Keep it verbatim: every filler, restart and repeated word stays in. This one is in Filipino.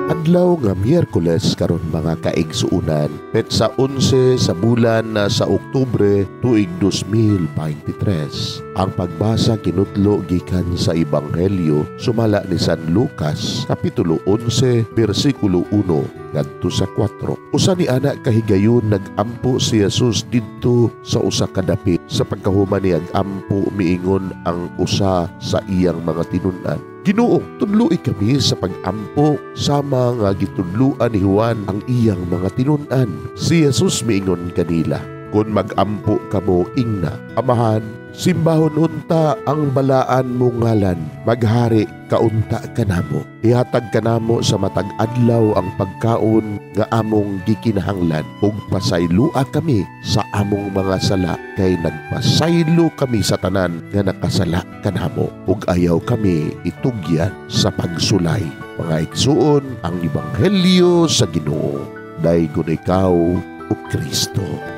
Adlaw nga Miyerkules karon mga kaigsuunan, petsa onse sa bulan na sa Oktubre tuig dos mil twenty-three. Ang pagbasa kinutlo gikan sa Ebanghelyo sumala ni San Lucas kapitulo onse bersikulo uno ngadto sa four. Usa ni anak kahigayon nag-ampo si Jesus didto sa usa ka dapit. Sa pagkahuman ni ag-ampo miingon ang usa sa iyang mga tinun-an, Ginoo, tudloi kami sa pag-ampo sama nga gitudluan ni Juan ang iyang mga tinun-an. Si Jesus miingon kanila, kun mag-ampo kamo ingna, amahan, simbahon unta ang balaan mo ngalan, maghari kaunta kanamo. Ihatag kanamo sa matag adlaw ang pagkaon nga among gikinahanglan, ug pasaylua kami sa among mga sala, kay nagpasaylo kami sa tanan nga nakasala kanamo, ug ayaw kami itugyan sa pagsulay. Mga igsuon, ang Ebanghelyo sa Ginoo. Daygon ikaw, o Kristo.